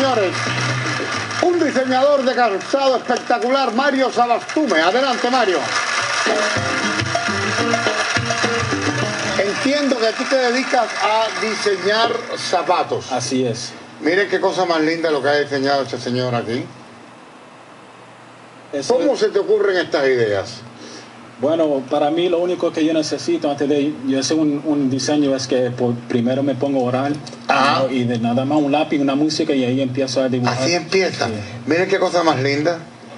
señores, un diseñador de calzado espectacular, Mario Savastume. Adelante, Mario. Entiendo que tú te dedicas a diseñar zapatos. Así es. Miren qué cosa más linda lo que ha diseñado este señor aquí. ¿Cómo se te ocurren estas ideas? Bueno, para mí lo único que yo necesito antes de yo hacer un diseño es que primero me pongo a orar, ¿no? Y de nada más un lápiz, una música y ahí empiezo a dibujar. Así empieza. Sí. Miren qué cosa más linda.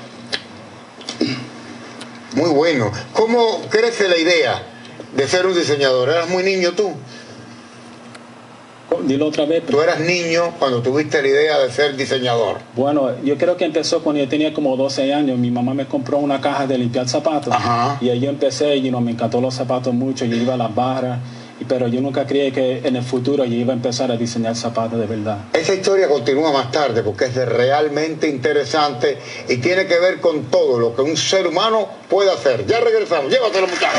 Muy bueno. ¿Cómo crece la idea de ser un diseñador? ¿Eras muy niño tú? Dilo otra vez. ¿Tú eras niño cuando tuviste la idea de ser diseñador? Bueno, yo creo que empezó cuando yo tenía como 12 años. Mi mamá me compró una caja de limpiar zapatos. Ajá. Y ahí yo empecé, me encantó los zapatos mucho. Yo iba a las barras, pero yo nunca creí que en el futuro yo iba a empezar a diseñar zapatos de verdad. Esa historia continúa más tarde porque es realmente interesante y tiene que ver con todo lo que un ser humano puede hacer. Ya regresamos. Llévatelo, muchachos.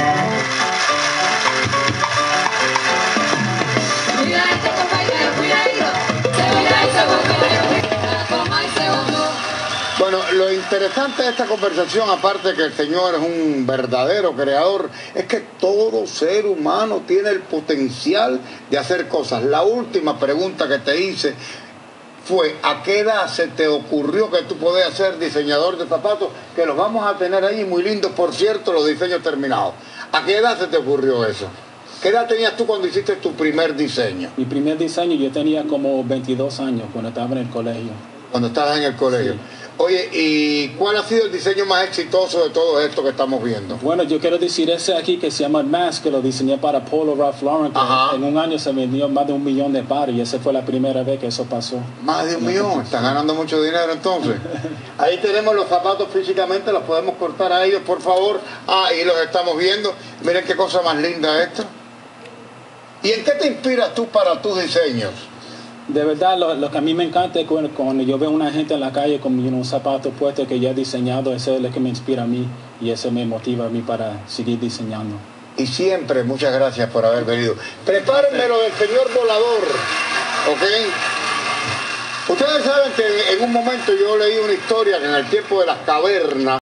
Bueno, lo interesante de esta conversación, aparte de que el señor es un verdadero creador, es que todo ser humano tiene el potencial de hacer cosas. La última pregunta que te hice fue, ¿a qué edad se te ocurrió que tú podías ser diseñador de zapatos? Que los vamos a tener ahí muy lindos, por cierto, los diseños terminados. ¿A qué edad se te ocurrió eso? ¿Qué edad tenías tú cuando hiciste tu primer diseño? Mi primer diseño yo tenía como 22 años cuando estaba en el colegio. Cuando estabas en el colegio. Sí. Oye, ¿y cuál ha sido el diseño más exitoso de todo esto que estamos viendo? Bueno, yo quiero decir ese aquí que se llama Mask, que lo diseñé para Polo Ralph Lauren, que en un año se vendió más de 1 millón de pares y esa fue la primera vez que eso pasó. Más de 1 millón, están ganando mucho dinero entonces. Ahí tenemos los zapatos físicamente, los podemos cortar a ellos, por favor. Ahí los estamos viendo. Miren qué cosa más linda esta. ¿Y en qué te inspiras tú para tus diseños? De verdad, lo que a mí me encanta es cuando yo veo a una gente en la calle con unos zapatos puestos que ya he diseñado, eso es lo que me inspira a mí y eso me motiva a mí para seguir diseñando. Y siempre, muchas gracias por haber venido. Prepárenme lo del señor volador, ¿ok? Ustedes saben que en un momento yo leí una historia que en el tiempo de las cavernas